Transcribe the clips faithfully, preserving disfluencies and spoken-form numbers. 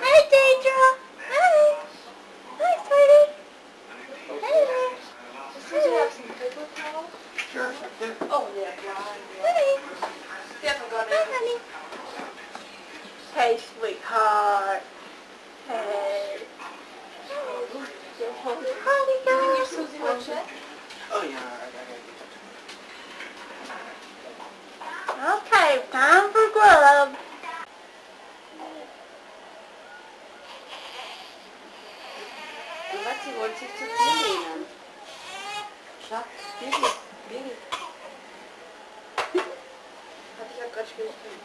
Hey, Deidre. Hey. Hi, sweetie. Hey. Does you have some paper towels? Sure. Oh, yeah. Hey. Definitely got it. Hi, honey. Hey, sweetheart. Hey. Honey, Did you guys. give Susie one check? Oh, yeah. I got it. Okay, time for grub. Wat sie wollte sich zu dir lehnen. Schatz, Birgit, Birgit. Hatte ich auch gerade Schwierigkeiten.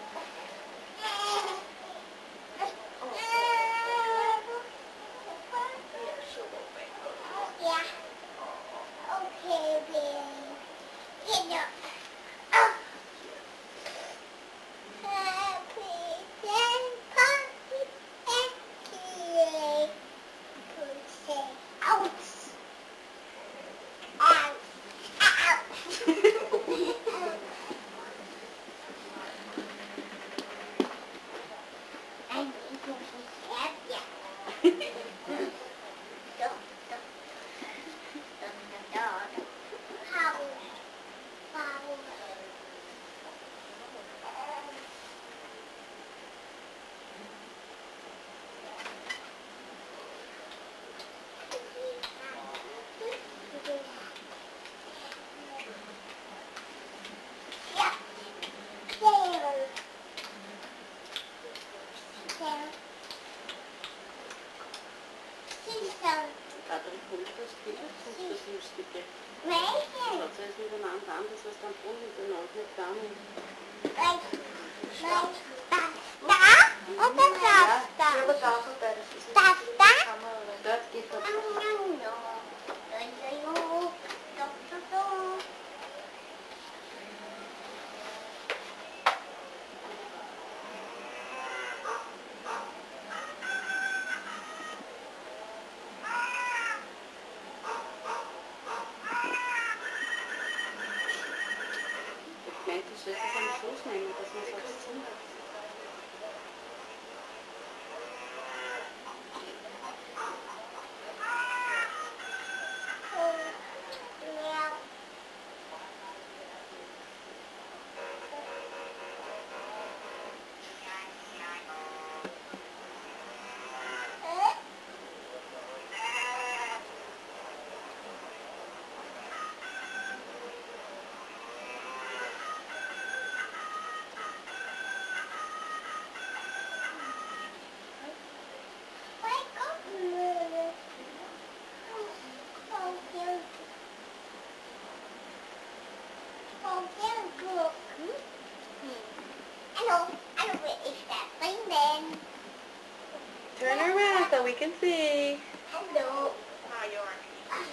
Turn around so we can see. Hello. How you are?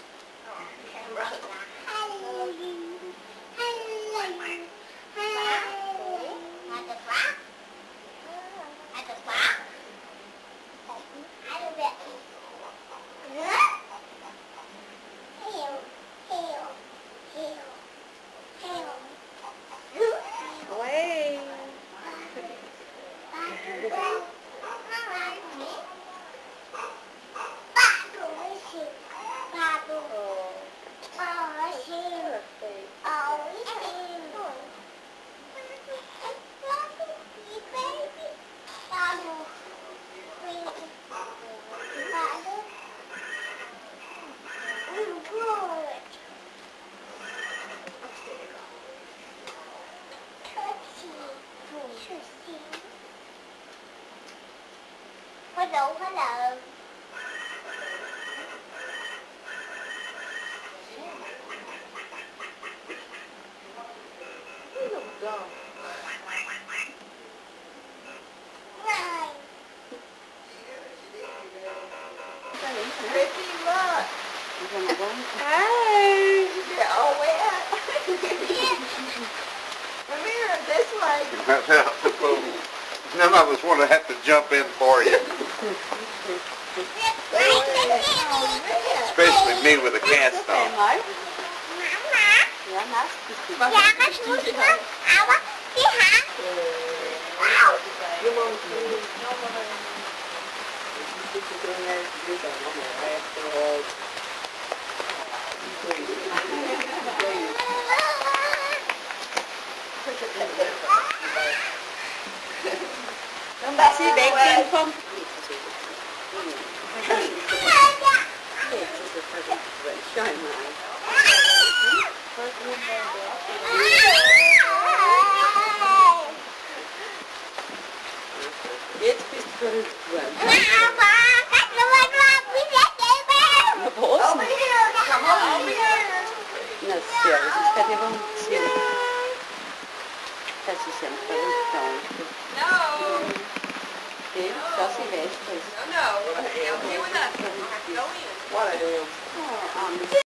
Oh, camera. Hello. Hello. Away. Hello, hello. Little dog. Right. Ricky, look. Hey. You're all wet. Come here, this way. None of us want to have to jump in for you. Especially me with a cast on. Sie weggehen vom... Jetzt bist du verrückt geworden. Wo ist Na, servus, das kann ja wohl nicht sehen. Das ist ja ein verrückter. No. Okay, schau sie weiß, das ist... No, no. I'm here with us. I have to go in. What I do? Oh, um,